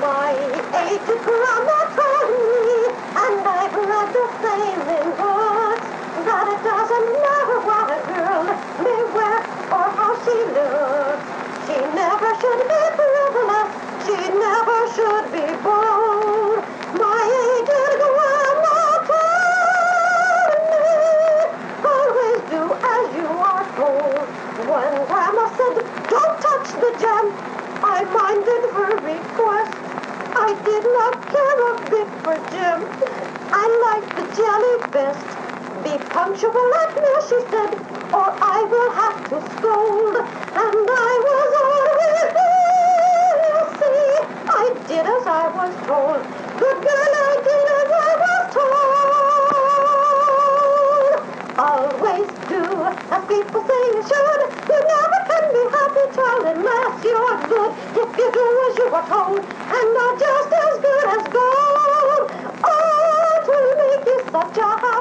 My age is grammatony, and I've read the same in books, that it doesn't matter what a girl may wear or how she looks. She never should be frivolous, she never should be bold. My age is grammatony, always do as you are told. When Grandma said, don't touch the jam, I minded her request. I did not care a bit for Jim. I liked the jelly best. Be punctual at meal, she said, or I will have to scold. And I was always there, you see. I did as I was told. Good girl, I did as I was told. Always do as people say you should. You never can be happy, child, unless you're good. If you do as you were told, and not just as good as gold, oh, it will make you such a